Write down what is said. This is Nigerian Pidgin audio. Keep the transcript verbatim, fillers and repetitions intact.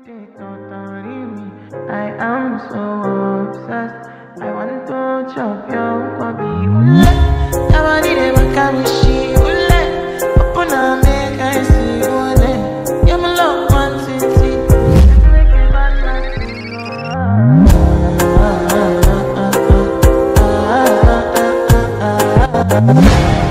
I am so obsessed. I want to chop your body. Nobody never can be she. Open up, make I see you. You're my love, one city. Make a bad man feel.